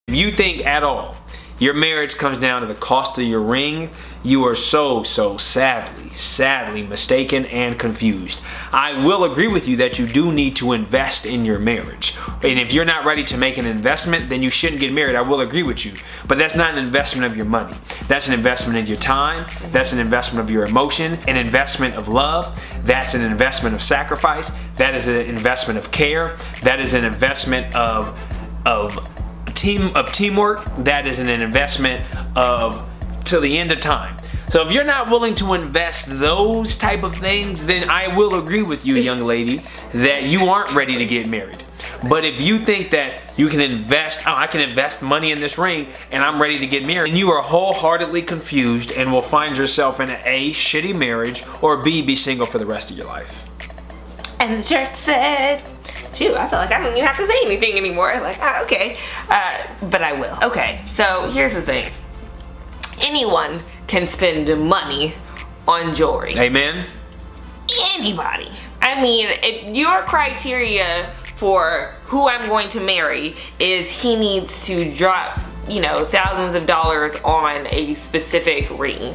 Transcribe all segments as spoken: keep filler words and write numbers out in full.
If you think at all your marriage comes down to the cost of your ring, you are so, so sadly, sadly mistaken and confused. I will agree with you that you do need to invest in your marriage. And if you're not ready to make an investment, then you shouldn't get married. I will agree with you. But that's not an investment of your money. That's an investment of your time. That's an investment of your emotion, an investment of love. That's an investment of sacrifice. That is an investment of care. That is an investment of, of team of teamwork. That is an investment of till the end of time. So if you're not willing to invest those type of things, then I will agree with you, young lady, that you aren't ready to get married. But if you think that you can invest, oh, I can invest money in this ring and I'm ready to get married, and you are wholeheartedly confused and will find yourself in A, shitty marriage, or B, be single for the rest of your life. And the church said, shoot, I feel like I don't even have to say anything anymore. Like, ah, okay, uh, but I will. Okay, so here's the thing. Anyone can spend money on jewelry. Amen? Anybody. I mean, if your criteria for who I'm going to marry is he needs to drop, you know, thousands of dollars on a specific ring,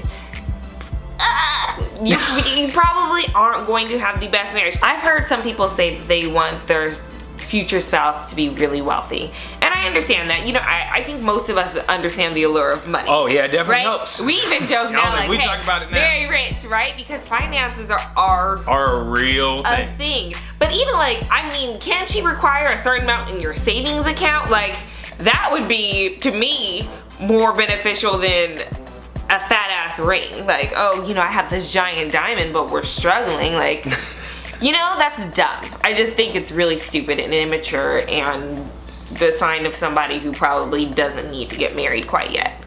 uh, you, you probably aren't going to have the best marriage. I've heard some people say that they want their future spouse to be really wealthy, and I understand that. You know, I, I think most of us understand the allure of money. Oh yeah, it definitely right? helps. We even joke now, like, we hey, talk about it now. Very rich, right? Because finances are are, are a real a thing. thing. But even like, I mean, can't she require a certain amount in your savings account? Like, that would be, to me, more beneficial than a fat ass ring. Like, oh, you know, I have this giant diamond, but we're struggling. Like, you know, that's dumb. I just think it's really stupid and immature and the sign of somebody who probably doesn't need to get married quite yet.